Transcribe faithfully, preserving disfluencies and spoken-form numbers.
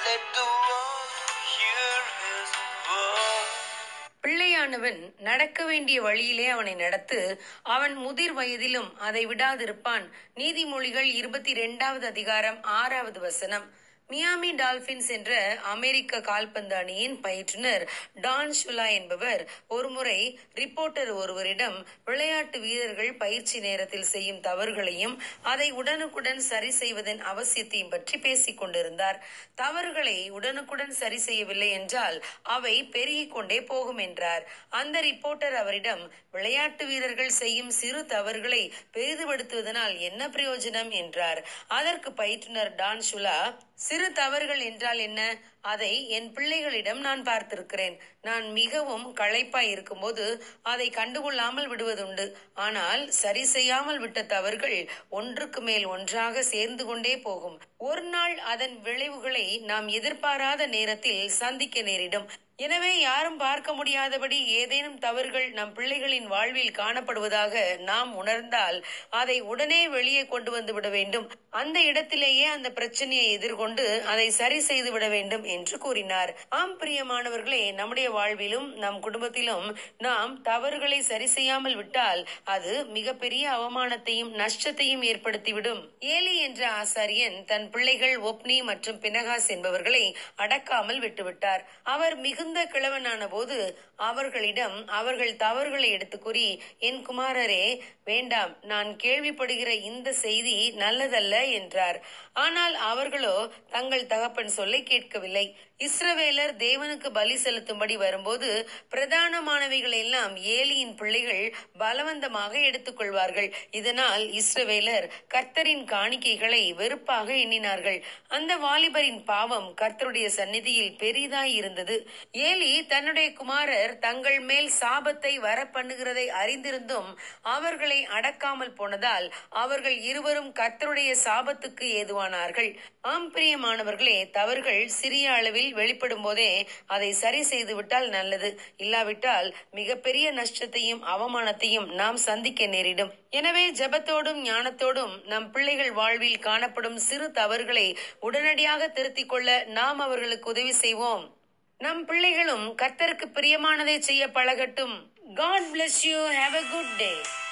let the world hear his word. பிள்ளையானவன் நடக்க வேண்டிய வழியிலே அவனை நடத்து, அவன் முதிர் வயதிலும் அதை விடாதிருப்பான். நீதிமொழிகள் இருபத்தி இரண்டாவது அதிகாரம் ஆறாவது வசனம். மியாமி டால்பின்ஸ் என்ற அமெரிக்க கால்பந்து அணியின் பயிற்றுனர் டான் ஷுலா என்பவர் ஒருமுறை ரிப்போர்ட்டர் ஒருவரிடம் விளையாட்டு வீரர்கள் பயிற்சி நேரத்தில் செய்யும் தவறுகளையும் அதை உடனுக்குடன் சரி செய்வதன் அவசியத்தையும் பற்றி பேசிக் கொண்டிருந்தார். தவறுகளை உடனுக்குடன் சரி செய்யவில்லை என்றால் அவை பெருகிக் கொண்டே போகும் என்றார். அந்த ரிப்போர்ட்டர் அவரிடம், விளையாட்டு வீரர்கள் செய்யும் சிறு தவறுகளை பெரிதுபடுத்துவதனால் என்ன பிரயோஜனம் என்றார். அதற்கு பயிற்றுனர் டான் ஷுலா, சிறு தவறுகள் என்றால் என்ன? அதை என் பிள்ளைகளிடம் நான் பார்த்திருக்கிறேன். நான் மிகவும் களைப்பாய் இருக்கும்போது அதை கண்டுகொள்ளாமல் விடுவதுண்டு. ஆனால் சரி செய்யாமல் விட்ட தவறுகள் ஒன்றுக்கு மேல் ஒன்றாக சேர்ந்து கொண்டே போகும். ஒரு நாள் அதன் விளைவுகளை நாம் எதிர்பாராத நேரத்தில் சந்திக்க நேரிடும். எனவே யாரும் பார்க்க முடியாதபடி ஏதேனும் தவறுகள் நம் பிள்ளைகளின் வாழ்வில் காணப்படுவதாக நாம் உணர்ந்தால் அதை உடனே வெளியே கொண்டு வந்து விட வேண்டும். அந்த இடத்திலேயே அந்த பிரச்சனையை எதிர்கொண்டு அதை சரி செய்து விட வேண்டும் என்று கூறினார். ஆம் பிரியமானவர்களே, நம்முடைய வாழ்விலும் நம் குடும்பத்திலும் நாம் தவறுகளை சரி செய்யாமல் விட்டால் அது மிகப்பெரிய அவமானத்தையும் நஷ்டத்தையும் ஏற்படுத்திவிடும். ஏலி என்ற ஆசாரியன் தன் பிள்ளைகள் ஒப்னி மற்றும் பினகாஸ் என்பவர்களை அடக்காமல் விட்டுவிட்டார். அவர் மிகுந்த கிழவனான போது அவர்களிடம் அவர்கள் தவறுகளை எடுத்து கூறி, என் குமாரரே, வேண்டாம், நான் கேள்விப்படுகிற இந்த செய்தி நல்லதல்ல என்றார். ஆனால் அவர்களோ தங்கள் தகப்பன் சொல்லை கேட்கவில்லை. இஸ்ரவேலர் தேவனுக்கு பலி செலுத்தும்படி வரும்போது பிரதானமானவைகள் எல்லாம் ஏலியின் பிள்ளைகள் பலவந்தமாக எடுத்துக்கொள்வார்கள். இதனால் இஸ்ரவேலர் கர்த்தரின் காணிக்கைகளை வெறுப்பாக எண்ணினார்கள். அந்த வாலிபரின் பாவம் கர்த்தருடைய சந்நிதியில் பெரிதாய் இருந்தது. ஏலி தன்னுடைய குமாரர் தங்கள் மேல் சாபத்தை வர பண்ணுகிறதை அறிந்திருந்தும் அவர்களை அடக்காமல் போனதால் அவர்கள் இருவரும் கர்த்தருடைய சாபத்துக்கு ஏதுவானார்கள். ஆம் பிரியமானவர்களே, தவறுகள் சிறிய அளவில் வெளிப்படும் போதே அதை சரி செய்து விட்டால் நல்லது. இல்லாவிட்டால் மிகப்பெரிய நஷ்டத்தையும் அவமானத்தையும் நாம் சந்திக்க நேரிடும். எனவே ஜெபத்தோடும் ஞானத்தோடும் நம் பிள்ளைகள் வாழ்வில் காணப்படும் சிறு தவறுகளை உடனடியாக திருத்திக் கொள்ள நாம் அவர்களுக்கு உதவி செய்வோம். நம் பிள்ளைகளும் கர்த்தருக்கு பிரியமானதை செய்ய பழகட்டும். God bless you. Have a good day.